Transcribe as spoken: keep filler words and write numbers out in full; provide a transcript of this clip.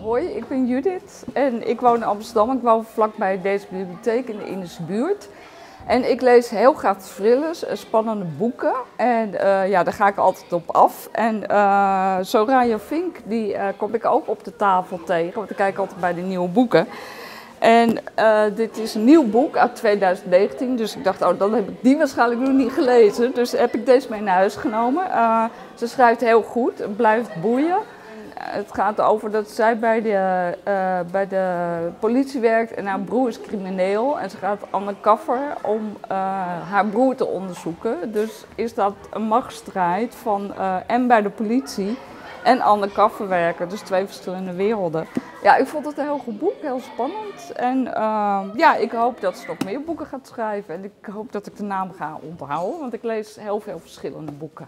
Hoi, ik ben Judith en ik woon in Amsterdam. Ik woon vlakbij deze bibliotheek in de Indische buurt. En ik lees heel graag thrillers, spannende boeken. En uh, ja, daar ga ik altijd op af. En uh, Soraya Fink, die uh, kom ik ook op de tafel tegen, want ik kijk altijd bij de nieuwe boeken. En uh, dit is een nieuw boek uit twintig negentien, dus ik dacht, oh, dan heb ik die waarschijnlijk nog niet gelezen. Dus heb ik deze mee naar huis genomen. Uh, ze schrijft heel goed, het blijft boeien. Het gaat over dat zij bij de, uh, bij de politie werkt en haar broer is crimineel. En ze gaat undercover om uh, haar broer te onderzoeken. Dus is dat een machtsstrijd van uh, en bij de politie en undercover werken. Dus twee verschillende werelden. Ja, ik vond het een heel goed boek, heel spannend. En uh, ja, ik hoop dat ze nog meer boeken gaat schrijven. En ik hoop dat ik de naam ga onthouden, want ik lees heel veel verschillende boeken.